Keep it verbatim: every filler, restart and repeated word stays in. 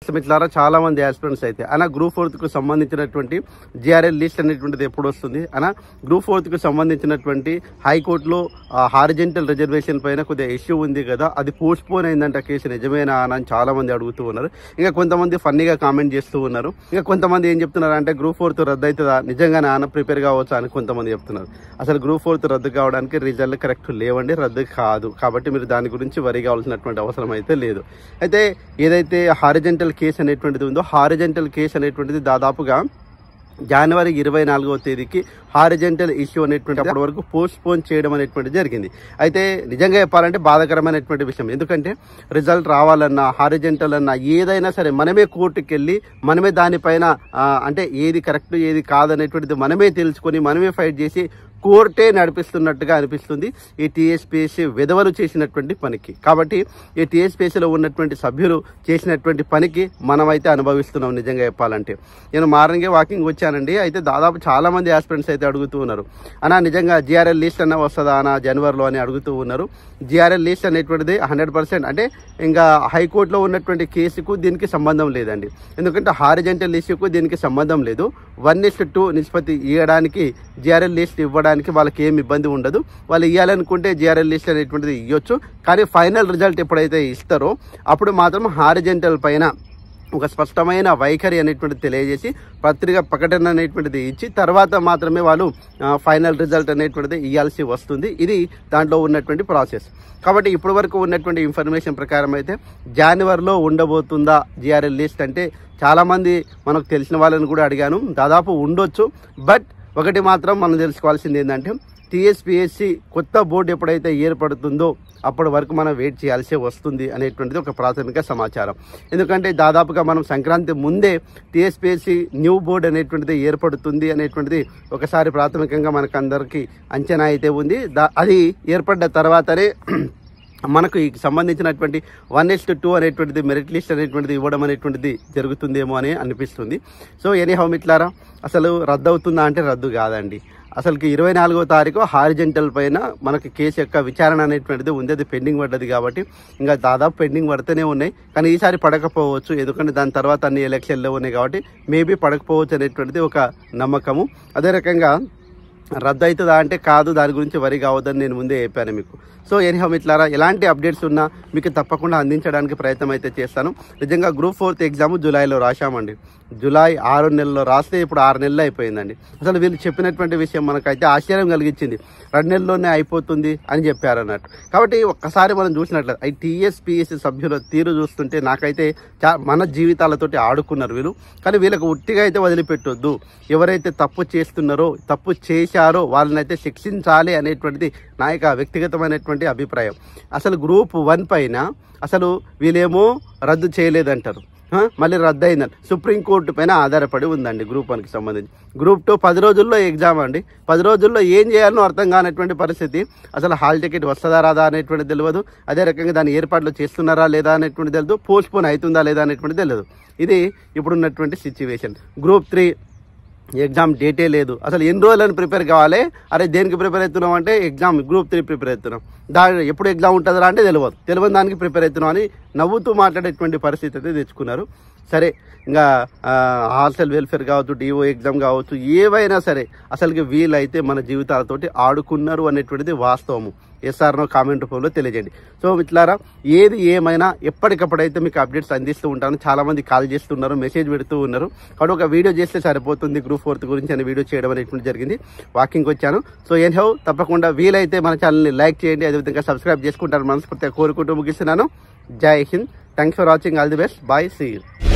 మిత్రులారా చాలా మంది ఆస్పిరెంట్స్ అయితే అన్న గ్రూప్ ఫోర్త్ కు సంబంధించినటువంటి జిఆర్ఎల్ లిస్ట్ అనేటువంటిది ఎప్పుడు వస్తుంది అన్న గ్రూప్ ఫోర్త్ కు సంబంధించినటువంటి హైకోర్టులో హారిజెంటల్ రిజర్వేషన్ పైన కొద్దిగా ఇష్యూ ఉంది కదా, అది పోస్ట్ పోన్ అయిందంట కేసు నిజమేనా అని చాలా మంది అడుగుతూ ఉన్నారు. ఇంకా కొంతమంది ఫన్నీగా కామెంట్ చేస్తూ ఉన్నారు. ఇంకా కొంతమంది ఏం చెప్తున్నారు అంటే గ్రూప్ ఫోర్త్ రద్దు అవుతుందా, నిజంగా నాన్న ప్రిపేర్ కావచ్చా అని కొంతమంది చెప్తున్నారు. అసలు గ్రూప్ ఫోర్త్ రద్దు కావడానికి రిజల్ట్ కరెక్ట్ లేవండి, రద్దు కాదు. కాబట్టి మీరు దాని గురించి వరి కావాల్సినటువంటి అవసరం అయితే లేదు. అయితే ఏదైతే హారిజెంటల్ కేసు అనేటువంటిది ఉందో హారిజెంటల్ కేసు అనేటువంటిది దాదాపుగా జనవరి ఇరవై నాలుగవ తేదీకి హారిజెంటల్ ఇష్యూ అనేటువంటి అప్పటి వరకు పోస్ట్ పోన్ చేయడం అనేటువంటి జరిగింది. అయితే నిజంగా చెప్పాలంటే బాధాకరమైనటువంటి విషయం. ఎందుకంటే రిజల్ట్ రావాలన్నా హారిజెంటల్ అన్నా ఏదైనా సరే మనమే కోర్టుకి వెళ్ళి మనమే దానిపైన అంటే ఏది కరెక్ట్ ఏది కాదనేటువంటిది మనమే తెలుసుకొని మనమే ఫైట్ చేసి కోర్టే నడిపిస్తున్నట్టుగా అనిపిస్తుంది ఈ టీఎస్పీఎస్సీ విధవలు చేసినటువంటి పనికి. కాబట్టి ఈ టీఎస్పీఎస్సీలో ఉన్నటువంటి సభ్యులు చేసినటువంటి పనికి మనమైతే అనుభవిస్తున్నాం. నిజంగా చెప్పాలంటే నేను మార్నింగే వాకింగ్ వచ్చానండి. అయితే దాదాపు చాలా మంది ఆస్పిరెంట్స్ అయితే అడుగుతూ ఉన్నారు, అన్నా నిజంగా జిఆర్ఎల్ లిస్ట్ అన్న వస్తుందా అన్న జనవరిలో అని అడుగుతూ ఉన్నారు. జిఆర్ఎల్ లిస్ట్ అనేటువంటిది హండ్రెడ్ పర్సెంట్ అంటే ఇంకా హైకోర్టులో ఉన్నటువంటి కేసుకు దీనికి సంబంధం లేదండి. ఎందుకంటే హారిజెంటల్ ఇష్యూకు దీనికి సంబంధం లేదు. వన్ ఇస్ట్ టూ నిష్పత్తి ఇవ్వడానికి జిఆర్ఎల్ లిస్ట్ ఇవ్వడానికి వాళ్ళకి ఏమి ఇబ్బంది ఉండదు. వాళ్ళు ఇవ్వాలనుకుంటే జిఆర్ఎల్ లిస్ట్ అనేటువంటిది ఇవ్వచ్చు. కానీ ఫైనల్ రిజల్ట్ ఎప్పుడైతే ఇస్తారో అప్పుడు మాత్రం హారిజెంటల్ పైన ఒక స్పష్టమైన వైఖరి అనేటువంటిది తెలియజేసి పత్రిక ప్రకటన అనేటువంటిది ఇచ్చి తర్వాత మాత్రమే వాళ్ళు ఫైనల్ రిజల్ట్ అనేటువంటిది ఇవ్వాల్సి వస్తుంది. ఇది దాంట్లో ఉన్నటువంటి ప్రాసెస్. కాబట్టి ఇప్పటి వరకు ఉన్నటువంటి ఇన్ఫర్మేషన్ ప్రకారం అయితే జనవరిలో ఉండబోతుందా జిఆర్ఎల్ లిస్ట్ అంటే చాలామంది మనకు తెలిసిన వాళ్ళని కూడా అడిగాను, దాదాపు ఉండొచ్చు. బట్ ఒకటి మాత్రం మనం తెలుసుకోవాల్సింది ఏంటంటే టీఎస్పీఎస్సీ కొత్త బోర్డు ఎప్పుడైతే ఏర్పడుతుందో అప్పటి వరకు మనం వెయిట్ చేయాల్సి వస్తుంది అనేటువంటిది ఒక ప్రాథమిక సమాచారం. ఎందుకంటే దాదాపుగా మనం సంక్రాంతి ముందే టీఎస్పీఎస్సీ న్యూ బోర్డు అనేటువంటిది ఏర్పడుతుంది అనేటువంటిది ఒకసారి ప్రాథమికంగా మనకు అందరికీ అంచనా అయితే ఉంది. అది ఏర్పడ్డ తర్వాతనే మనకు ఈ సంబంధించినటువంటి వన్ ఎస్ట్ టూ అనేటువంటిది మెరిట్ లిస్ట్ అనేటువంటిది ఇవ్వడం అనేటువంటిది జరుగుతుందేమో అని అనిపిస్తుంది. సో ఎనీహౌ మిత్రులారా, అసలు రద్దు అవుతుందా అంటే రద్దు కాదండి. అసలుకి ఇరవై నాలుగో తారీఖు హారిజెంటల్ పైన మనకి కేసు యొక్క విచారణ అనేటువంటిది ఉంది. అది పెండింగ్ పడ్డది కాబట్టి ఇంకా దాదాపు పెండింగ్ పడుతూనే ఉన్నాయి. కానీ ఈసారి పడకపోవచ్చు, ఎందుకంటే దాని తర్వాత అన్ని ఎలక్షన్లో ఉన్నాయి కాబట్టి మేబీ పడకపోవచ్చు అనేటువంటిది ఒక నమ్మకము. అదే రకంగా రద్దు అవుతుందా అంటే కాదు, దాని గురించి వరి కావద్దని నేను ముందే చెప్పాను మీకు. సో ఎనీహౌ మిత్రులారా, ఎలాంటి అప్డేట్స్ ఉన్నా మీకు తప్పకుండా అందించడానికి ప్రయత్నం అయితే చేస్తాను. నిజంగా గ్రూప్ ఫోర్త్ ఎగ్జామ్ జూలైలో రాశామండి. జూలై ఆరు నెలల్లో రాస్తే ఇప్పుడు ఆరు నెలలు అయిపోయిందండి. అసలు వీళ్ళు చెప్పినటువంటి విషయం మనకైతే ఆశ్చర్యం కలిగించింది. రెండు నెలల్లోనే అయిపోతుంది అని చెప్పారు అన్నట్టు. కాబట్టి ఒక్కసారి మనం చూసినట్లయితే ఈ టీఎస్పీఎస్సీ సభ్యుల తీరు చూస్తుంటే నాకైతే చా మన జీవితాలతోటి ఆడుకున్నారు వీళ్ళు. కానీ వీళ్ళకి ఉట్టిగా అయితే వదిలిపెట్టొద్దు. ఎవరైతే తప్పు చేస్తున్నారో తప్పు చేశారో వాళ్ళని అయితే శిక్షించాలి అనేటువంటిది నా యొక్క వ్యక్తిగతమైనటువంటి అభిప్రాయం. అసలు గ్రూప్ వన్ పైన అసలు వీళ్ళేమో రద్దు చేయలేదంటారు, మళ్ళీ రద్దు అయిందని సుప్రీంకోర్టు పైన ఆధారపడి ఉందండి గ్రూప్ వన్కి సంబంధించి. గ్రూప్ టూ పది రోజుల్లో ఎగ్జామ్ అండి. పది రోజుల్లో ఏం చేయాలనో అర్థం కానటువంటి పరిస్థితి. అసలు హాల్ టికెట్ వస్తుందా రాదా అనేటువంటిది తెలియదు. అదే రకంగా దాని ఏర్పాట్లు చేస్తున్నారా లేదా అనేటువంటిది తెలియదు. పోస్ట్ పోన్ అవుతుందా లేదా అనేటువంటిది తెలియదు. ఇది ఇప్పుడున్నటువంటి సిచ్యువేషన్. గ్రూప్ త్రీ ఎగ్జామ్ డేటే లేదు. అసలు ఎన్ని రోజులను ప్రిపేర్ కావాలి, అరే దేనికి ప్రిపేర్ అవుతున్నాం అంటే ఎగ్జామ్ గ్రూప్ త్రీ ప్రిపేర్ అవుతున్నాం, దాని ఎప్పుడు ఎగ్జామ్ ఉంటుందా అంటే తెలియదు, తెలియని దానికి ప్రిపేర్ అవుతున్నాం అని నవ్వుతూ మాట్లాడేటువంటి పరిస్థితి అయితే తెచ్చుకున్నారు. సరే, ఇంకా హాస్టల్ వెల్ఫేర్ కావచ్చు, డిఓ ఎగ్జామ్ కావచ్చు, ఏవైనా సరే అసలుకి వీళ్ళైతే మన జీవితాలతోటి ఆడుకున్నారు అనేటువంటిది వాస్తవము. ఎస్ఆర్నో కామెంట్ రూపంలో తెలియజేయండి. సో మిత్రులారా, ఏది ఏమైనా ఎప్పటికప్పుడైతే మీకు అప్డేట్స్ అందిస్తూ ఉంటాను. చాలామంది కాల్ చేస్తున్నారు, మెసేజ్ పెడుతూ ఉన్నారు. కాబట్టి ఒక వీడియో చేస్తే సరిపోతుంది గ్రూప్ ఫోర్త్ గురించి అని వీడియో చేయడం అనేటువంటి జరిగింది. వాకింగ్కి వచ్చాను. సో ఎన్హౌ తప్పకుండా వీలైతే మన ఛానల్ని లైక్ చేయండి, అదేవిధంగా సబ్స్క్రైబ్ చేసుకుంటారు మనస్ఫూర్తిగా కోరుకుంటూ ముగిస్తున్నాను. జై హింద్. Thanks for watching. All the best. Bye. See you.